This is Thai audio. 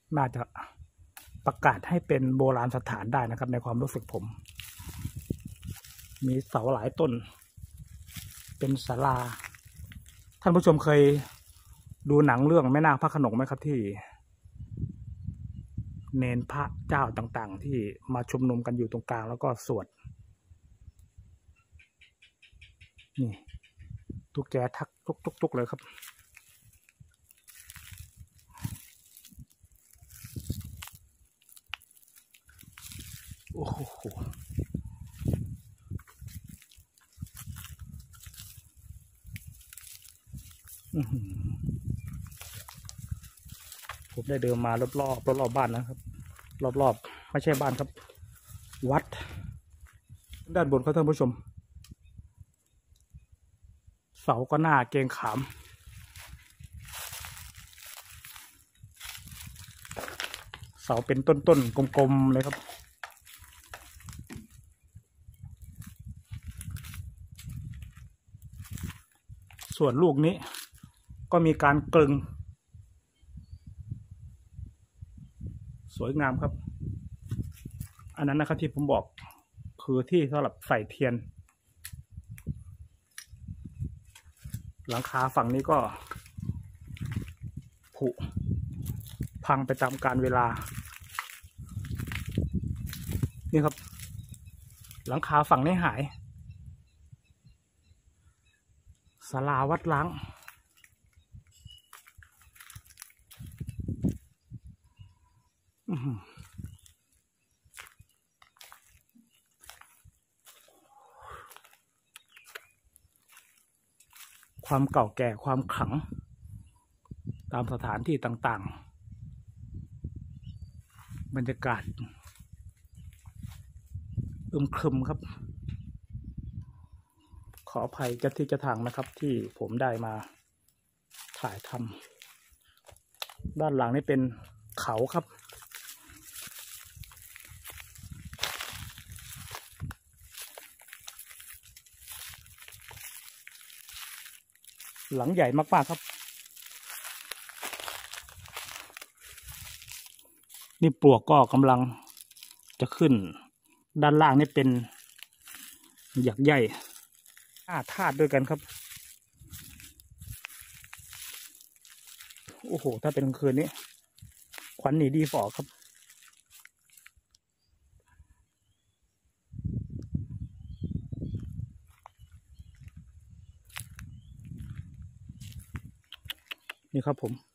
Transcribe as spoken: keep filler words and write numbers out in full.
น่าจะประกาศให้เป็นโบราณสถานได้นะครับในความรู้สึกผมมีเสาหลายต้นเป็นศาลาท่านผู้ชมเคยดูหนังเรื่องแม่นาคพระโขนงไหมครับที่เนนพระเจ้าต่างๆที่มาชุมนุมกันอยู่ตรงกลางแล้วก็สวดนี่ตุ๊กแกทักทุกๆเลยครับโอ้โหผมได้เดินมารอบๆรอบๆบ้านนะครับรอบๆไม่ใช่บ้านครับวัดด้านบนครับท่านผู้ชมเสาก็หน้าเกรงขามเสาเป็นต้นๆกลมๆเลยครับส่วนลูกนี้ก็มีการกลึงสวยงามครับอันนั้นนะครับที่ผมบอกคือที่สำหรับใส่เทียนหลังคาฝั่งนี้ก็ผุพังไปตามกาลเวลานี่ครับหลังคาฝั่งนี้หายศาลาวัดล้างความเก่าแก่ความขลังตามสถานที่ต่างๆบรรยากาศอึมครึมครับขออภัยเจ้าที่เจ้าทางนะครับที่ผมได้มาถ่ายทำด้านหลังนี่เป็นเขาครับหลังใหญ่มากๆครับนี่ปลวกก็กำลังจะขึ้นด้านล่างนี่เป็นหยักใหญ่ห้าธาตุด้วยกันครับโอ้โหถ้าเป็นคืนนี้ขวัญหนีดีฝ่อครับนี่ครับผม